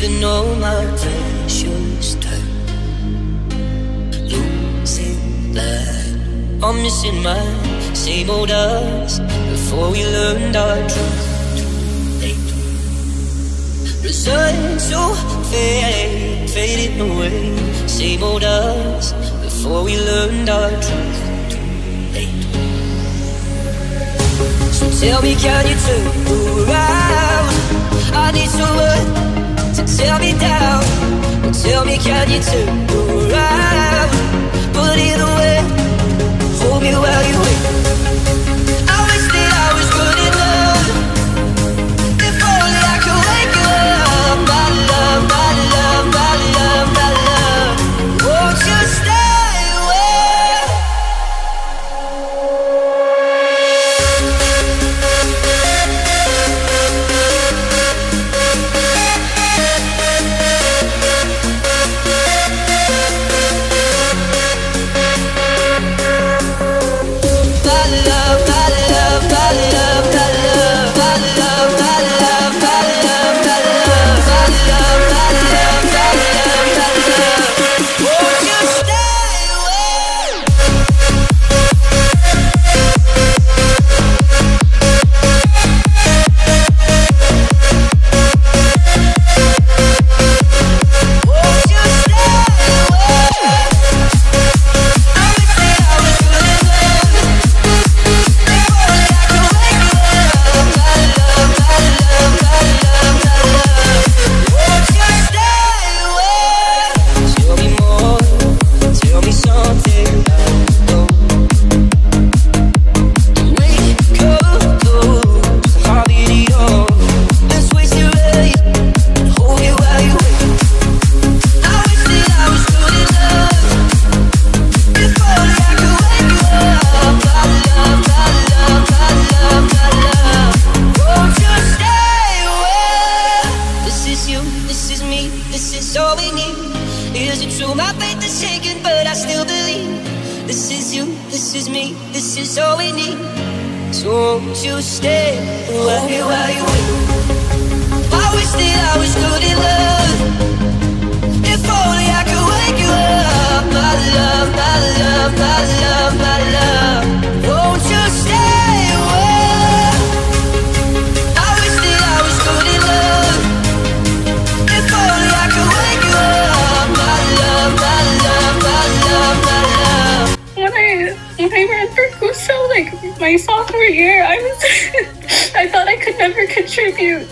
even though my pleasure's tight. Losing that, I'm missing my same old us before we learned our truth. Too late. Resigned to fade, fading away. Same old us before we learned our truth. Too late. So tell me, can you turn around? I need someone to tear me down. Well, tell me, can you turn around? But either way, hold me while you wait. I wish that I was good enough. If only I could wake you up. My love, my love, my love, my love. Won't you stay away? My sophomore year, I thought I could never contribute.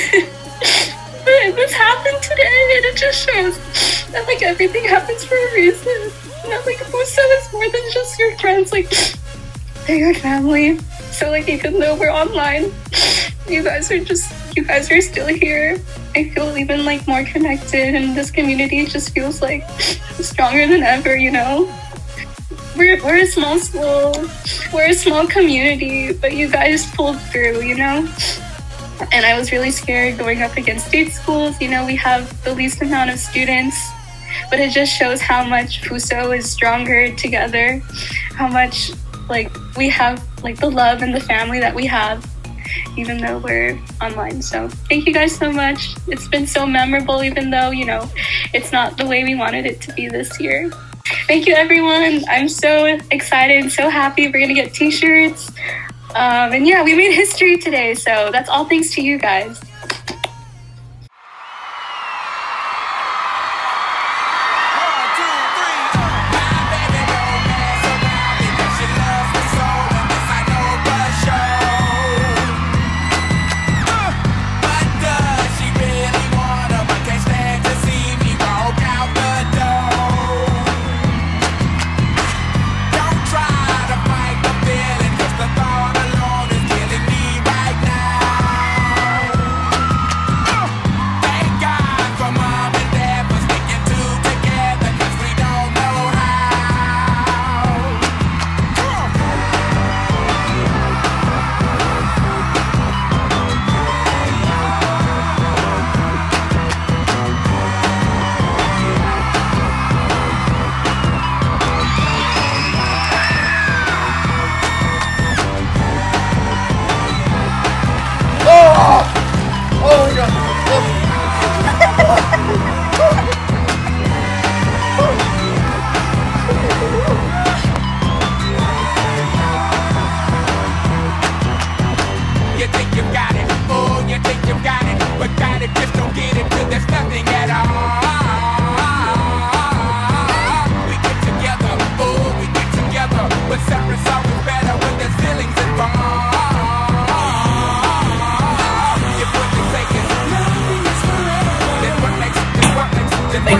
But this happened today, and it just shows that like everything happens for a reason. And that like Fuso is more than just your friends, like they're your family. So like even though we're online, you guys are still here. I feel even like more connected, and this community just feels like stronger than ever, you know? We're a small school, we're a small community, but you guys pulled through, you know? And I was really scared going up against state schools. You know, we have the least amount of students, but it just shows how much Fuso is stronger together, how much like we have like the love and the family that we have, even though we're online. So thank you guys so much. It's been so memorable, even though, you know, it's not the way we wanted it to be this year. Thank you, everyone. I'm so excited and so happy. We're gonna get t-shirts. And yeah, we made history today. So that's all thanks to you guys.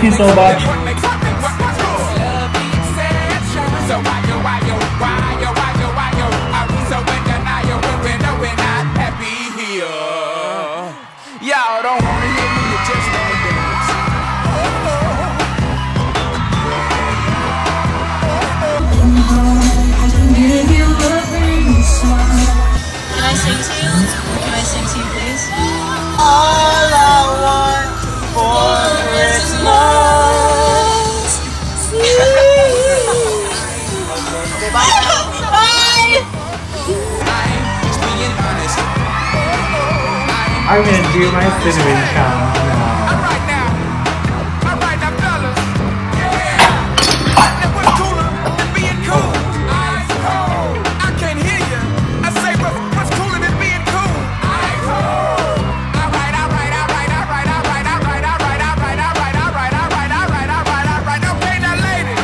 you so much. Y'all don't wanna hear me, you just wanna dance. Can I sing to you? Can I sing to you, please? All I want for Christmas. Okay, bye. Bye. Just being honest. I'm gonna do my cinnamon challenge now. Alright now, fellas. Now what's cooler than being cool? Ice cold. I can't hear you. I say what's cooler than being cool? Ice cold. Alright. Okay, now ladies,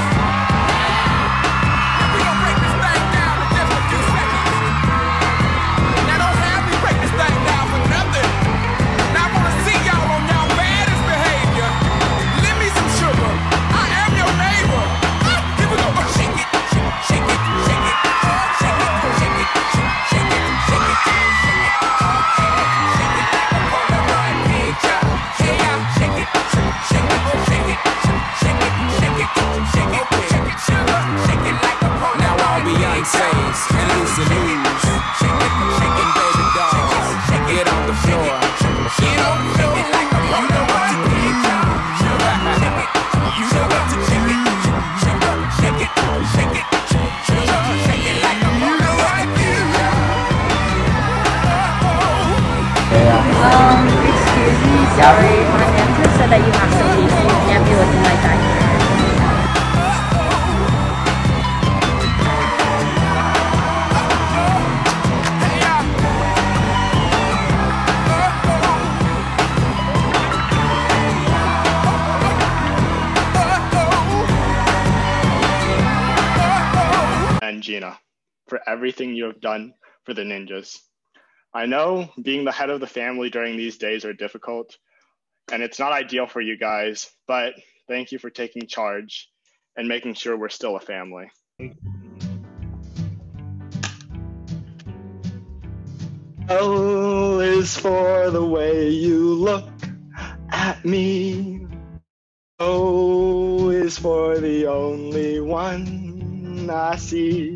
we gon' break this thing down in just a few seconds. Now don't have me break this thing down for nothing. Now I wanna see y'all on y'all baddest behavior. Lend me some sugar. I am your neighbor. Here we go. Shake it, shake it, shake it, shake it, shake it, shake it, shake it, shake it, shake it like a Polaroid picture. Yeah, shake it, shake it, shake it, shake it, shake it, shake it, shake it, sugar, shake it like a Polaroid. Now all Beyonce's and Lucy Lou's, shake it, baby dolls, shake it on the floor. Get on the floor. Shake it like a Polaroid picture. Sugar, shake it, sugar, shake it, sugar, shake it, shake it, sugar, shake it like a Polaroid picture. Excuse me, sorry. My manager said that you have some patients. You can't be looking like that here. And Gina, for everything you have done for the ninjas. I know being the head of the family during these days are difficult, and it's not ideal for you guys, but thank you for taking charge and making sure we're still a family. L is for the way you look at me. O is for the only one I see.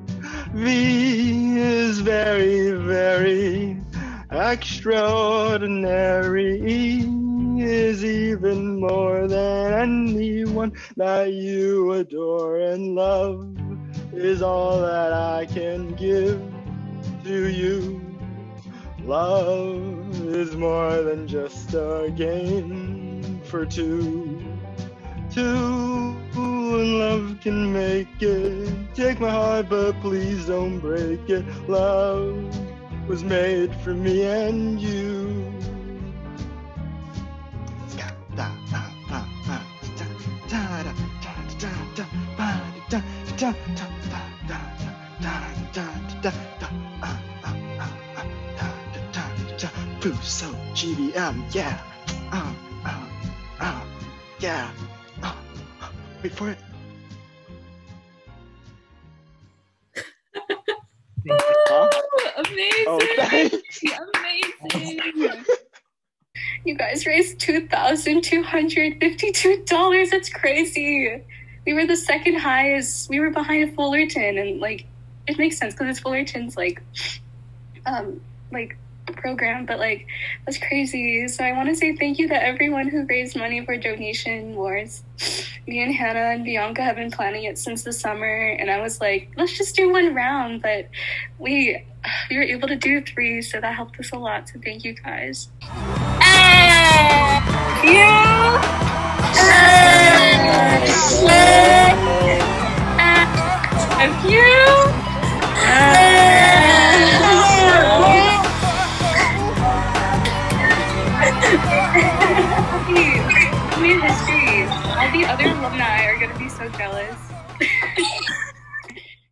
V is very, very extraordinary. E is even more than anyone that you adore, and love is all that I can give to you. Love is more than just a game for two. Two and love can make it. Take my heart, but please don't break it. Love was made for me and you. So GBM, yeah. Yeah. Wait for it. Huh? Amazing! Oh, thanks. Amazing! You guys raised $2,252. That's crazy. We were the second highest. We were behind Fullerton, and like, it makes sense because it's Fullerton's like program, but like, that's crazy. So I want to say thank you to everyone who raised money for Donation Wars. Me and Hannah and Bianca have been planning it since the summer, and I was like, let's just do one round, but we were able to do 3, so that helped us a lot, so thank you guys. We made history. All the other alumni are gonna be so jealous.